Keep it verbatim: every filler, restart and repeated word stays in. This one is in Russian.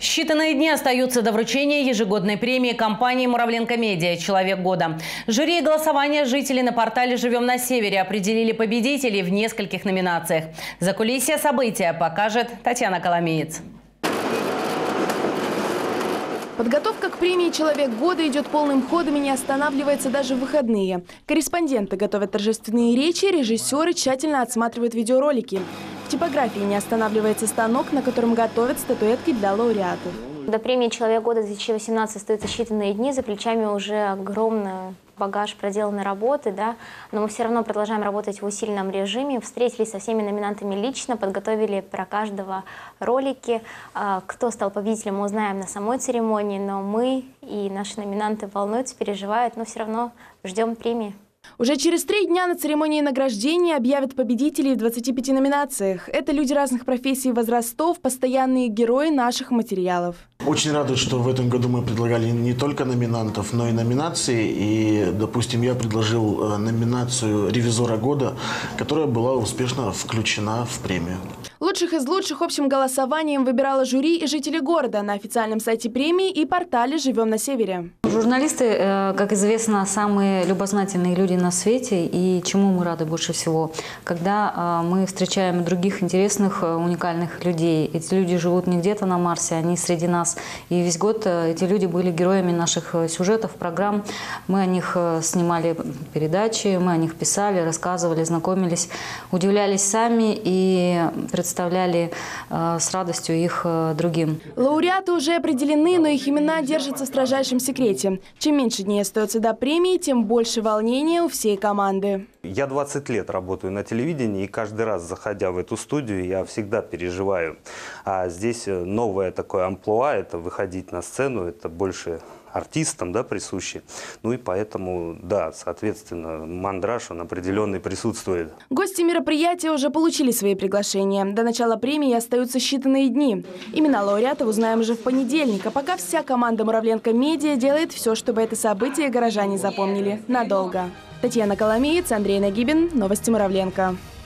Считанные дни остаются до вручения ежегодной премии компании «Муравленко Медиа. Человек года». Жюри и голосование жители на портале «Живем на Севере» определили победителей в нескольких номинациях. Закулисье события покажет Татьяна Коломеец. Подготовка к премии «Человек года» идет полным ходом и не останавливается даже в выходные. Корреспонденты готовят торжественные речи, режиссеры тщательно отсматривают видеоролики. В типографии не останавливается станок, на котором готовят статуэтки для лауреатов. До премии «Человек года» две тысячи восемнадцать остаются считанные дни, за плечами уже огромный багаж проделанной работы, да? Но мы все равно продолжаем работать в усиленном режиме. Встретились со всеми номинантами лично, подготовили про каждого ролики. Кто стал победителем, мы узнаем на самой церемонии, но мы и наши номинанты волнуются, переживают, но все равно ждем премии. Уже через три дня на церемонии награждения объявят победителей в двадцати пяти номинациях. Это люди разных профессий и возрастов, постоянные герои наших материалов. Очень рады, что в этом году мы предлагали не только номинантов, но и номинации. И, допустим, я предложил номинацию «Ревизора года», которая была успешно включена в премию. Лучших из лучших общим голосованием выбирала жюри и жители города на официальном сайте премии и портале «Живем на Севере». Журналисты, как известно, самые любознательные люди на свете, и чему мы рады больше всего, когда мы встречаем других интересных, уникальных людей. Эти люди живут не где-то на Марсе, они среди нас. И весь год эти люди были героями наших сюжетов, программ. Мы о них снимали передачи, мы о них писали, рассказывали, знакомились, удивлялись сами и представляли с радостью их другим. Лауреаты уже определены, но их имена держатся в строжайшем секрете. Чем меньше дней остается до премии, тем больше волнения у всей команды. Я двадцать лет работаю на телевидении, и каждый раз, заходя в эту студию, я всегда переживаю. А здесь новое такое амплуа – это выходить на сцену, это больше артистам, да, присущи. Ну и поэтому, да, соответственно, мандраж, он определенный присутствует. Гости мероприятия уже получили свои приглашения. До начала премии остаются считанные дни. Имена лауреатов узнаем уже в понедельник, а пока вся команда «Муравленко Медиа» делает все, чтобы это событие горожане запомнили надолго. Татьяна Коломеец, Андрей Нагибин. Новости Муравленко.